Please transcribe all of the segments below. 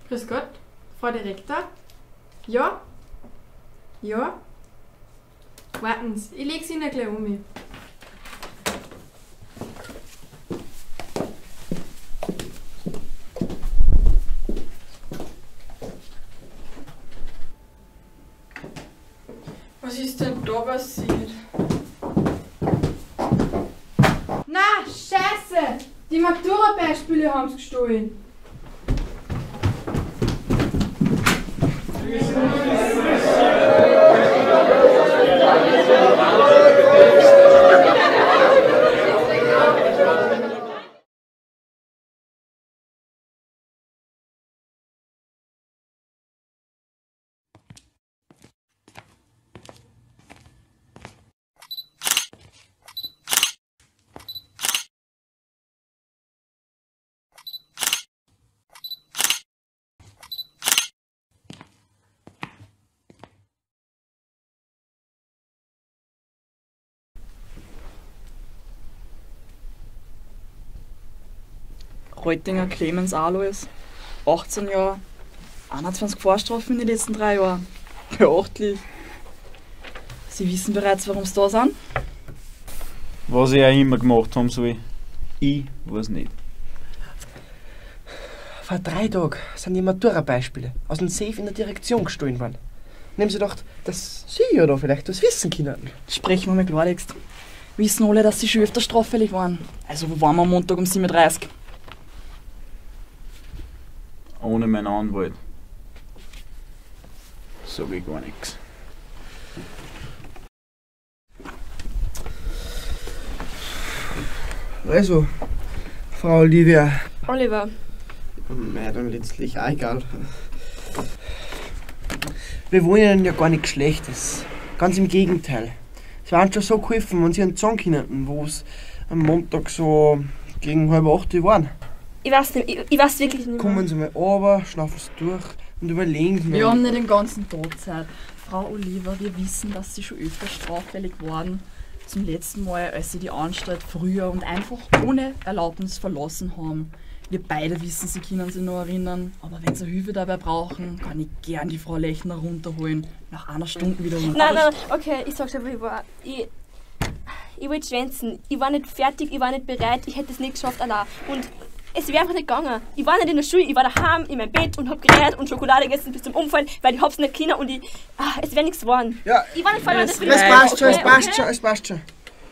Grüß Gott, Frau Direktor. Ja? Ja? Warten Sie, ich leg's Ihnen gleich um. Was ist denn da passiert? Na, Scheiße! Die Matura-Beispiele haben sie gestohlen. Reutinger Clemens Alois, 18 Jahre, 21 Vorstrafen in den letzten 3 Jahren. Beachtlich. Sie wissen bereits, warum Sie da sind? Was ich auch immer gemacht haben soll. Ich weiß nicht. Vor 3 Tagen sind die Matura-Beispiele aus dem Safe in der Direktion gestohlen worden. Nehmen Sie gedacht, dass Sie ja da vielleicht was wissen können. Sprechen wir mal klarlichst. Wissen alle, dass Sie schon öfter straffällig waren. Also wo waren wir am Montag um 7:30 Uhr? Ohne meinen Anwalt sage ich gar nichts. Also, Frau Olivia. Oliver. Ja, dann letztlich auch egal. Wir wollen Ihnen ja gar nichts Schlechtes. Ganz im Gegenteil. Sie waren schon so geholfen, wenn Sie einen sagen können, wo es am Montag so gegen 7:30 waren. Ich weiß nicht, ich weiß wirklich nicht mehr. Kommen Sie mal runter, schlafen Sie durch und überlegen Sie mal. Wir haben nicht den ganzen Tag Zeit. Frau Oliver, wir wissen, dass Sie schon öfter straffällig waren. Zum letzten Mal, als Sie die Anstalt früher und einfach ohne Erlaubnis verlassen haben. Wir beide wissen, Sie können sich noch erinnern. Aber wenn Sie Hilfe dabei brauchen, kann ich gern die Frau Lechner runterholen. Nach 1 Stunde wieder runter. Nein, okay, ich sag's aber, ich wollte schwänzen. Ich war nicht fertig, ich war nicht bereit, ich hätte es nicht geschafft allein. Und es wäre einfach nicht gegangen. Ich war nicht in der Schule, ich war daheim in meinem Bett und hab gelernt und Schokolade gegessen bis zum Umfallen, weil ich hab's nicht können und es wäre nichts geworden. Ja, ich war nicht voll in der es passt schon, es passt schon, es passt schon.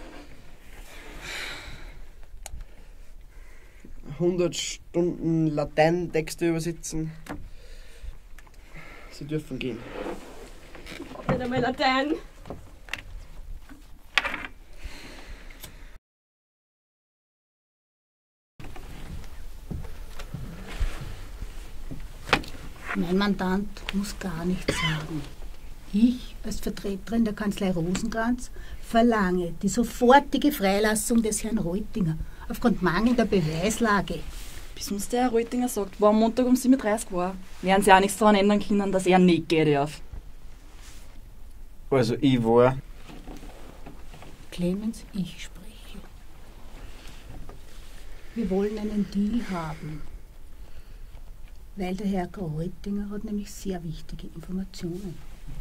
100 Stunden Lateintexte übersetzen. Sie dürfen gehen. Ich hab nicht einmal Latein. Mein Mandant muss gar nichts sagen. Ich, als Vertreterin der Kanzlei Rosenkranz, verlange die sofortige Freilassung des Herrn Reutinger aufgrund mangelnder Beweislage. Bis uns der Herr Reutinger sagt, wo am Montag um 7:30 Uhr war, werden Sie auch nichts daran ändern können, dass er nicht gehen darf. Also ich war... Clemens, ich spreche. Wir wollen einen Deal haben. Weil der Herr Reutinger hat nämlich sehr wichtige Informationen.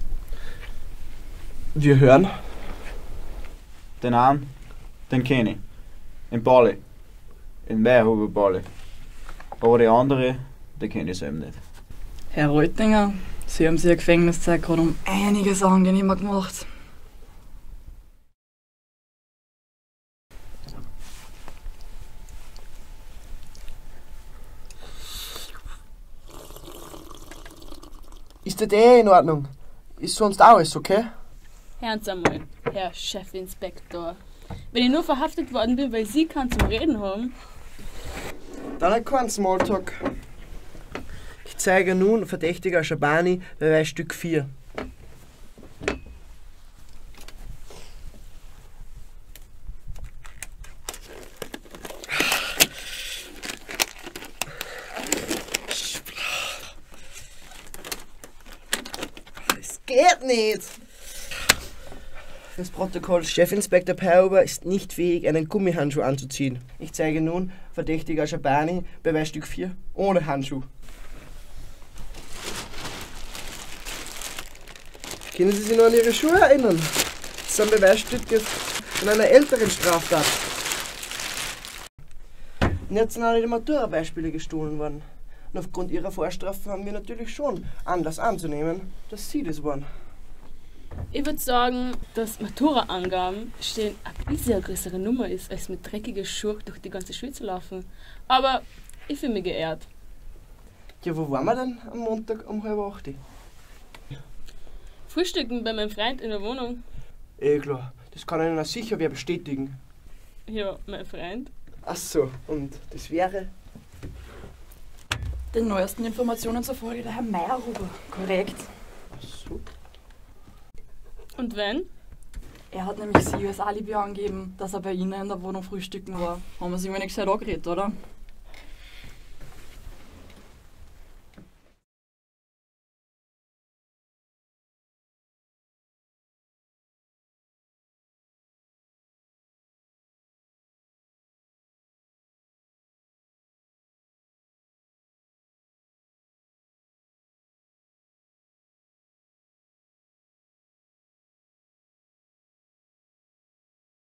Wir hören. Den einen, den kenne ich. In Bali. In Meierhuber Bali. Aber die andere, die kenne ich selbst nicht. Herr Reutinger, Sie haben sich Ihre Gefängniszeit gerade um einiges angenehmer gemacht. Ist das in Ordnung? Ist sonst alles okay? Hören Sie einmal, Herr Chefinspektor. Wenn ich nur verhaftet worden bin, weil Sie keinen zum Reden haben. Dann halt kein Smalltalk. Ich zeige nun Verdächtiger Schabani, Beweisstück 4. Das geht nicht! Das Protokoll: Chefinspektor Pauber ist nicht fähig, einen Gummihandschuh anzuziehen. Ich zeige nun Verdächtiger Schabani, Beweisstück 4, ohne Handschuh. Können Sie sich noch an Ihre Schuhe erinnern? Das sind Beweisstücke von einer älteren Straftat. Und jetzt sind auch die Matura-Beispiele gestohlen worden. Und aufgrund Ihrer Vorstrafen haben wir natürlich schon Anlass anzunehmen, dass Sie das waren. Ich würde sagen, dass Matura-Angaben stehen ein bisschen eine größere Nummer ist, als mit dreckigen Schuhen durch die ganze Schule zu laufen. Aber ich fühle mich geehrt. Ja, wo waren wir denn am Montag um 7:30? Frühstücken bei meinem Freund in der Wohnung. Klar, das kann Ihnen auch sicher wer bestätigen. Ja, mein Freund. Ach so, und das wäre? Den neuesten Informationen zufolge der Herr Meyerhuber. Korrekt. Ach so. Und wenn? Er hat nämlich sie als Alibi angegeben, dass er bei Ihnen in der Wohnung frühstücken war. Haben wir sich wohl nicht gescheit angeredet, oder?